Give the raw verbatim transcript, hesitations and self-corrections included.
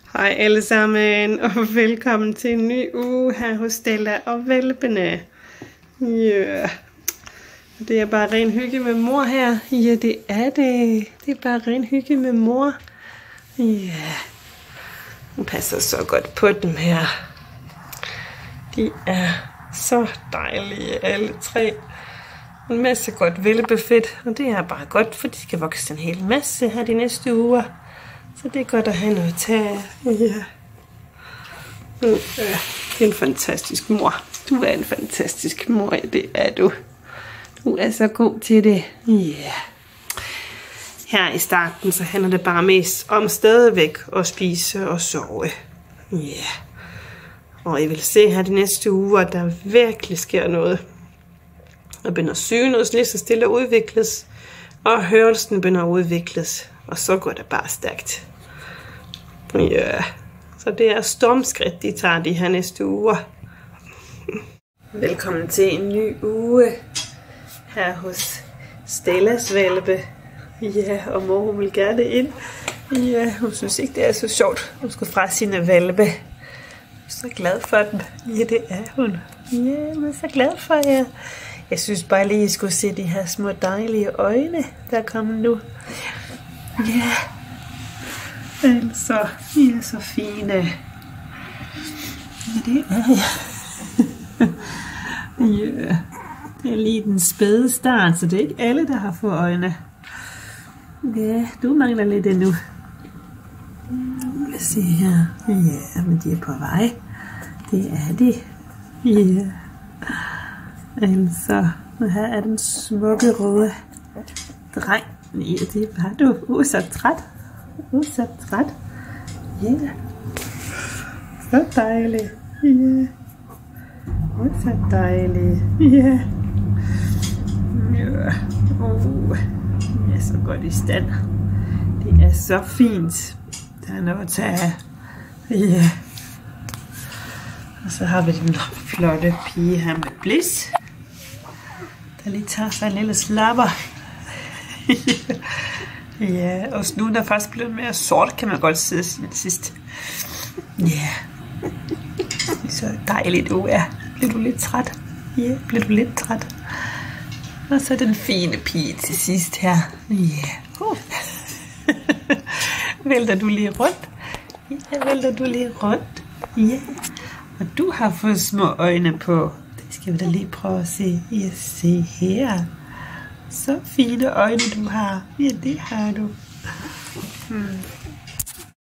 Hej alle sammen, og velkommen til en ny uge her hos Stella og Hvalpene. Yeah. Det er bare ren hygge med mor her. Ja, det er det. Det er bare ren hygge med mor. Ja. Yeah. Hun passer så godt på dem her. De er så dejlige alle tre. En masse godt hvalpefedt, og det er bare godt, for de skal vokse en hel masse her de næste uger. Så det er godt at have noget at tage af. Ja. Du er en fantastisk mor. Du er en fantastisk mor, ja, det er du. Du er så god til det. Ja. Yeah. Her i starten, så handler det bare mest om stadigvæk at spise og sove. Ja. Yeah. Og I vil se her de næste uger, at der virkelig sker noget. Der begynder synet lige så stille at udvikles, og hørelsen begynder at udvikles. Og så går det bare stærkt. Ja, så det er stormskridt, de tager de her næste uger. Velkommen til en ny uge her hos Stellas hvalpe. Ja, og mor hun vil gerne ind. Ja, hun synes ikke, det er så sjovt. Hun skal fra sine hvalpe. Jeg er så glad for dem. Ja, det er hun. Ja, hun er så glad for jer. Jeg synes bare lige, I skulle se de her små dejlige øjne, der er kommet nu. Ja, altså, de er så fine. Ja, det er jeg. Ja, det er lige den spæde start, så det er ikke alle, der har fået øjne. Ja, du mangler lidt endnu. Lad os se her. Ja, men de er på vej. Det er de. Ja. Altså, og her er den smukke røde dreng. Ja, det var du. Uh, så træt. Uh, så træt. Ja. Yeah. Så dejligt. Ja. Yeah. Uh, så dejligt. Ja. Ja. Uh. Ja, så godt i stand. Det er så fint. Der er noget at tage af. Ja. Og så har vi den flotte pige her med Bliss, der lige tager sig en lille slapper. Ja, og nu er der faktisk blevet mere sort, kan man godt se siden sidst. Ja, så dejligt du er. Bliver du lidt træt? Ja, bliver du lidt træt? Og så den fine pige til sidst her. Ja, uh. Vælter du lige rundt? Ja, vælter du lige rundt? Ja. Og du har fået små øjne på. Det skal vi da lige prøve at se. Ja, se her. Så fine øjne du har. Ja, det har du. Hmm.